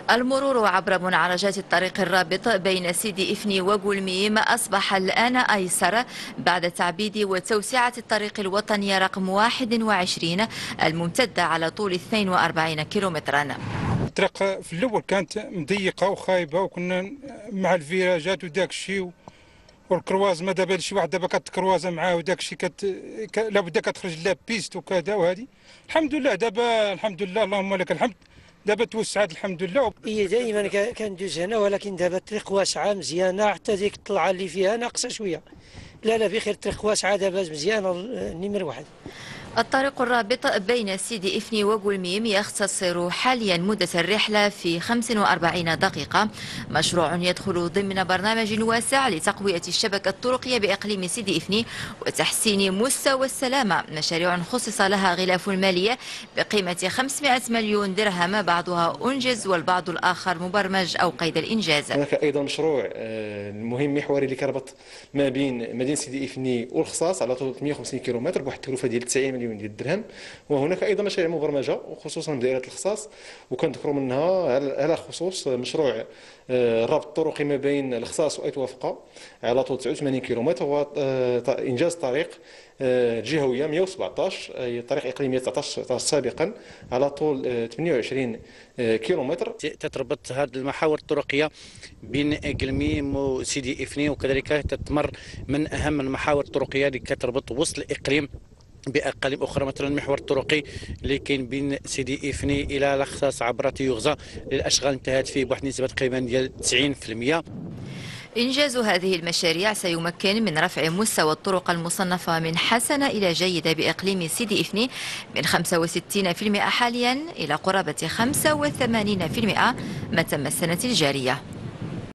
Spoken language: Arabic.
المرور عبر منعرجات الطريق الرابط بين سيدي إفني وقلميم أصبح الآن أيسر بعد تعبيد وتوسعة الطريق الوطني رقم 21 الممتدة على طول 42 كيلومترا. الطريق في الأول كانت مضيقة وخايبة، وكنا مع الفيراجات وداك الشيء والكرواز ما دابا شي واحد دابا كتكروازا معاه وداك الشيء لابد كتخرج لا بيست وكذا، وهذه الحمد لله دابا الحمد لله اللهم لك الحمد دابا توسعت الحمد لله. هي دائما كندوز هنا، ولكن دابا الطريق واسعه مزيانه، حتى ديك الطلعه اللي فيها ناقصه شويه. لا بخير، الطريق واسعه دابا مزيانه نمر واحد. الطريق الرابط بين سيدي إفني وقلميم يختصر حاليا مدة الرحلة في 45 دقيقة. مشروع يدخل ضمن برنامج واسع لتقوية الشبكة الطرقية بإقليم سيدي إفني وتحسين مستوى السلامة، مشاريع خصص لها غلاف مالية بقيمة 500 مليون درهم، بعضها أنجز والبعض الآخر مبرمج أو قيد الإنجاز. هناك أيضا مشروع مهم محوري اللي كربط ما بين مدينة سيدي إفني والخصاص على طول 150 كيلومتر بواحد التكلفة ديال 90 مليون ديال الدرهم. وهناك ايضا مشاريع مبرمجه وخصوصا بدائره الخصاص، وكنذكروا منها على خصوص مشروع الربط الطرقي ما بين الخصاص وايتوافقه على طول 89 كيلومتر، وانجاز طريق جهويه 117 أي طريق اقليميه 19 سابقا على طول 28 كيلومتر. تتربط هذه المحاور الطرقيه بين قلميم وسيدي إفني، وكذلك تتمر من اهم المحاور الطرقيه اللي كتربط وسط الاقليم بأقاليم أخرى، مثلا المحور الطرقي اللي كاين بين سيدي إفني إلى الخصاص عبر تيوغزا للأشغال انتهت فيه بواحد النسبة تقريبا ديال 90%. إنجاز هذه المشاريع سيمكن من رفع مستوى الطرق المصنفة من حسنة إلى جيدة بإقليم سيدي إفني من 65% حاليا إلى قرابة 85% ما تم السنة الجارية.